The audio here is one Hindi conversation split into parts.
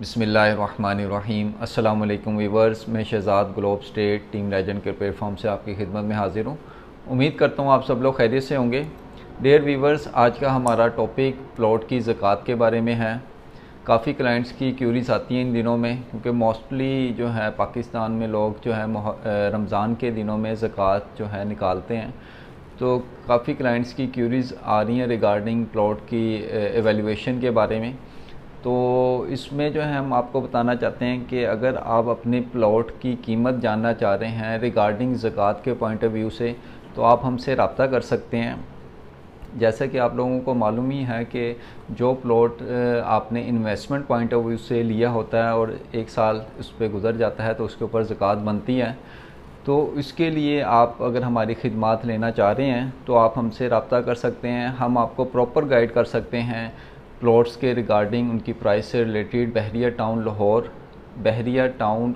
बिस्मिल्लाहिर्रहमानिर्रहीम। अस्सलाम वालेकुम वीवर्स, मैं Shahzad globe state team legend के प्लेटफॉर्म से आपकी खिदमत में हाजिर हूँ। उम्मीद करता हूँ आप सब लोग खैरियत से होंगे। डियर वीवर्स, आज का हमारा टॉपिक प्लॉट की ज़कात के बारे में है। काफ़ी क्लाइंट्स की क्यूरीज आती हैं इन दिनों में, क्योंकि मोस्टली जो है पाकिस्तान में लोग जो है रमज़ान के दिनों में ज़कात जो है निकालते हैं। तो काफ़ी क्लाइंट्स की क्यूरीज आ रही हैं रिगार्डिंग प्लॉट की एवेल्यूएशन के बारे में। तो इसमें जो है हम आपको बताना चाहते हैं कि अगर आप अपने प्लॉट की कीमत जानना चाह रहे हैं रिगार्डिंग ज़कात के पॉइंट ऑफ व्यू से, तो आप हमसे रब्ता कर सकते हैं। जैसा कि आप लोगों को मालूम ही है कि जो प्लॉट आपने इन्वेस्टमेंट पॉइंट ऑफ व्यू से लिया होता है और एक साल उस पर गुजर जाता है तो उसके ऊपर ज़कात बनती है। तो इसके लिए आप अगर हमारी खिदमात लेना चाह रहे हैं तो आप हमसे रब्ता कर सकते हैं। हम आपको प्रॉपर गाइड कर सकते हैं प्लॉट्स के रिगार्डिंग, उनकी प्राइस से related. Bahria town Lahore, Bahria town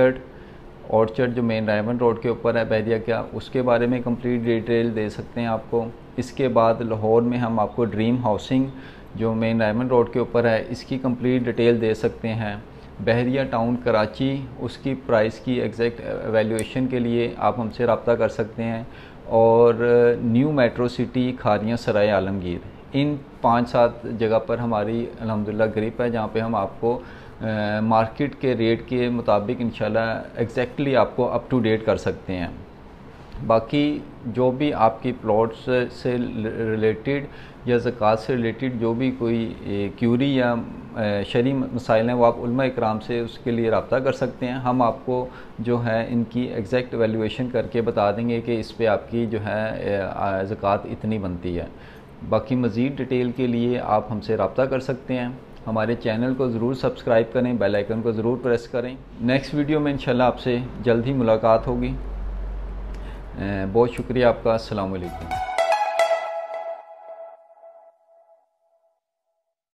orchard जो मेन रायवन रोड के ऊपर है बहरिया क्या, उसके बारे में कंप्लीट डिटेल दे सकते हैं आपको। इसके बाद लाहौर में हम आपको ड्रीम हाउसिंग जो मेन रायवन रोड के ऊपर है इसकी कंप्लीट डिटेल दे सकते हैं। बहरिया टाउन कराची, उसकी प्राइस की एग्जैक्ट एवेल्यूएशन के लिए आप हमसे रब्ता कर सकते हैं। और new metro city Kharian Sarai Alamgir, इन 5-7 जगह पर हमारी अल्हम्दुलिल्लाह ग्रिप है, जहाँ पे हम आपको मार्केट के रेट के मुताबिक इंशाल्लाह एग्जैक्टली आपको अप टू डेट कर सकते हैं। बाकी जो भी आपकी प्लॉट्स से रिलेटेड या ज़कात से रिलेटेड जो भी कोई क्यूरी या शरई मसाइल हैं वो आप उलमा इकराम से उसके लिए रब्ता कर सकते हैं। हम आपको जो है इनकी एग्जैक्ट वैल्यूएशन करके बता देंगे कि इस पे आपकी जो है ज़कात इतनी बनती है। बाकी मज़ीद डिटेल के लिए आप हमसे रब्ता कर सकते हैं। हमारे चैनल को ज़रूर सब्सक्राइब करें, बेल आइकन को ज़रूर प्रेस करें। नेक्स्ट वीडियो में इंशाल्लाह आपसे जल्द ही मुलाकात होगी। बहुत शुक्रिया आपका। अस्सलाम वालेकुम।